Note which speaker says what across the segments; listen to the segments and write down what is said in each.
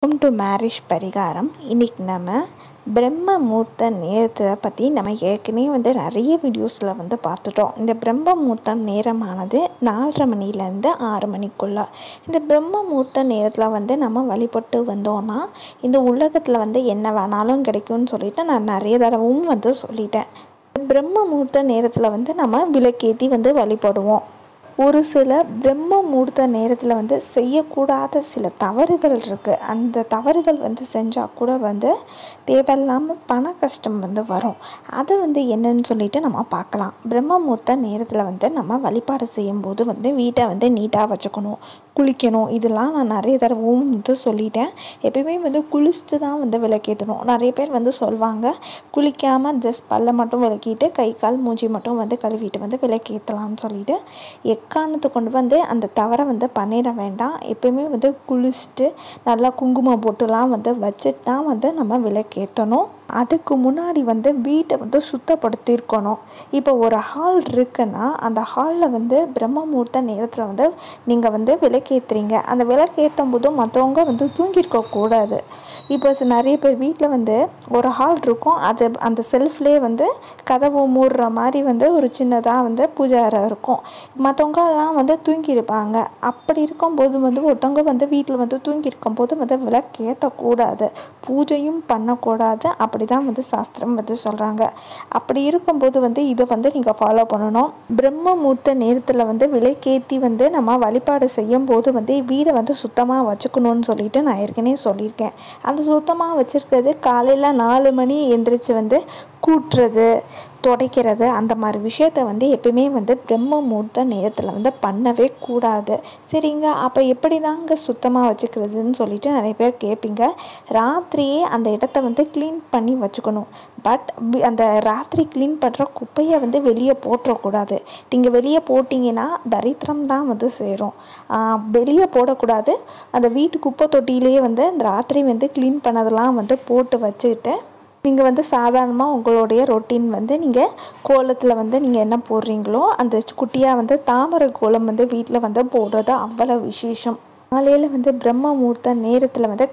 Speaker 1: Welcome to marriage பரிகாரம். இன்றைக்கி நம்ம பிரம்ம முகூர்த்த நேரத்தை பற்றி நம்ம ஏற்கனவே நிறைய வீடியோஸில் பார்த்துட்டோம். இந்த பிரம்ம முகூர்த்தம் நேரமானது 4:30 மணிலேருந்து 6 மணிக்குள்ளே. இந்த பிரம்ம முகூர்த்த நேரத்தில் நம்ம வழிபட்டு வந்தோன்னா இந்த உலகத்தில் என்ன வேணாலும் கிடைக்கும்னு சொல்லிட்டு நான் நிறைய தடவும் சொல்லிட்டேன். பிரம்ம முகூர்த்த நேரத்தில் நம்ம விளக்கேற்றி வழிபடுவோம். ஒரு சில பிரம்ம முகூர்த்த நேரத்தில் செய்யக்கூடாத சில தவறுகள் இருக்குது. அந்த தவறுகள் செஞ்சால் கூட தேவையில்லாமல் பண கஷ்டம் வரும். அது என்னன்னு சொல்லிட்டு நம்ம பார்க்கலாம். பிரம்ம முகூர்த்த நேரத்தில் நம்ம வழிபாடு செய்யும்போது வீட்டை நீட்டாக வச்சுக்கணும், குளிக்கணும். இதெல்லாம் நான் நிறைய தடவும் சொல்லிட்டேன். எப்பயுமே குளிச்சுட்டு தான் விளக்கேற்றணும். நிறைய பேர் சொல்லுவாங்க குளிக்காமல் ஜஸ்ட் பல்ல மட்டும் விளக்கிட்டு கை கால் மூஞ்சி மட்டும் கழுவிட்டு விளக்கேற்றலாம்னு சொல்லிட்டு எக்காரணத்தை கொண்டு அந்த தவறை பண்ணிட வேண்டாம். எப்பயுமே குளிச்சுட்டு நல்லா குங்குமம் போட்டுலாம் வச்சுட்டு தான் நம்ம விளக்கேற்றணும். அதுக்கு முன்னாடி வீட்டை சுத்தப்படுத்தியிருக்கணும். இப்போ ஒரு ஹால் இருக்குன்னா அந்த ஹாலில் பிரம்ம முகூர்த்த நேரத்தில் நீங்கள் விளக்கேற்றுறீங்க. அந்த விளக்கேற்றும் போது மற்றவங்க தூங்கியிருக்கக்கூடாது. இப்போ நிறைய பேர் வீட்டில் ஒரு ஹால் இருக்கும், அது அந்த செல்ஃப்லேயே கதவு மூடுற மாதிரி ஒரு சின்னதாக பூஜை அறை இருக்கும். மற்றவங்கலாம் தூங்கியிருப்பாங்க. அப்படி இருக்கும்போது ஒருத்தவங்க வீட்டில் தூங்கியிருக்கும் போது விளக்கேற்றக்கூடாது, பூஜையும் பண்ணக்கூடாது. அப்படி தான் சாஸ்திரம் சொல்கிறாங்க. அப்படி இருக்கும்போது இதை நீங்கள் ஃபாலோ பண்ணணும். பிரம்ம முகூர்த்த நேரத்தில் விளக்கேற்றி நம்ம வழிபாடு செய்யும் போது வீடை சுத்தமாக வச்சுக்கணும்னு சொல்லிட்டு நான் ஏற்கனவே சொல்லியிருக்கேன். அந்த சுத்தமாக வச்சுருக்கிறது காலையில் 4 மணி எந்திரிச்சு கூட்டுறது, துடைக்கிறது, அந்த மாதிரி விஷயத்த எப்பயுமே பிரம்ம முகூர்த்த நேரத்தில் பண்ணவே கூடாது. சரிங்க, அப்போ எப்படி தாங்க சுத்தமாக வச்சுக்கிறதுன்னு சொல்லிட்டு நிறைய பேர் கேட்பீங்க. ராத்திரியே அந்த இடத்த க்ளீன் பண்ணி வச்சுக்கணும். பட் அந்த ராத்திரி க்ளீன் பண்ணுற குப்பையை வெளியே போட்டுறக்கூடாது. நீங்கள் வெளியே போட்டிங்கன்னா தரித்திரம் தான் சேரும். வெளியே போடக்கூடாது. அந்த வீட்டு குப்பை தொட்டியிலேயே அந்த ராத்திரி க்ளீன் பண்ணதெல்லாம் போட்டு வச்சுக்கிட்டு நீங்கள் சாதாரணமாக உங்களுடைய ரொட்டீன் நீங்கள் கோலத்தில் நீங்கள் என்ன போடுறீங்களோ அந்த குட்டியாக தாமரை கோலம் வீட்டில் போடுறது அவ்வளோ விசேஷம். காலையில் பிரம்ம முகூர்த்த நேரத்தில்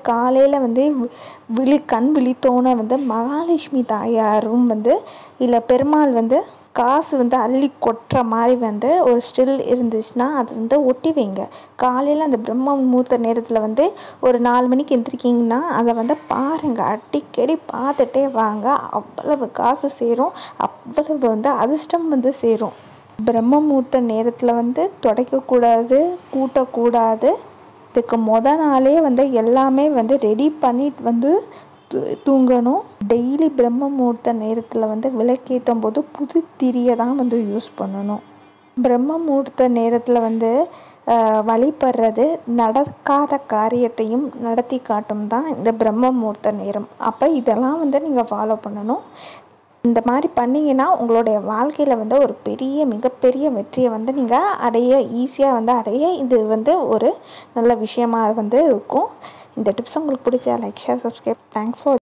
Speaker 1: காலையில் கண் விழித்தோன்னே மகாலட்சுமி தாயாரும் இல்லை பெருமாள் காசு அள்ளி கொட்டுற மாதிரி ஒரு ஸ்டில் இருந்துச்சுன்னா அது ஒட்டி வைங்க. காலையில் அந்த பிரம்ம முகூர்த்த நேரத்தில் ஒரு 4 மணிக்கு எந்திரிக்கிங்கன்னா அதை பாருங்கள், அடிக்கடி பார்த்துட்டே வாங்க. அவ்வளவு காசு சேரும், அவ்வளவு அதிர்ஷ்டம் சேரும். பிரம்ம முகூர்த்த நேரத்தில் துடைக்கக்கூடாது, கூட்டக்கூடாது. இதுக்கு நாளே எல்லாமே ரெடி பண்ணிட்டு தூங்கணும். டெய்லி பிரம்ம முகூர்த்த நேரத்தில் விளக்கேற்றும் போது புது திரியை தான் யூஸ் பண்ணணும். பிரம்ம முகூர்த்த நேரத்தில் வழிபடுறது நடக்காத காரியத்தையும் நடத்தி காட்டும் தான் இந்த பிரம்ம முகூர்த்த நேரம். அப்போ இதெல்லாம் நீங்கள் ஃபாலோ பண்ணணும். இந்த மாதிரி பண்ணிங்கன்னா உங்களுடைய வாழ்க்கையில் ஒரு மிகப்பெரிய வெற்றியை நீங்கள் அடைய ஈஸியாக அடைய இது ஒரு நல்ல விஷயமாக இருக்கும். இந்த டிப்ஸ் உங்களுக்கு பிடிச்சா like, share, subscribe. Thanks for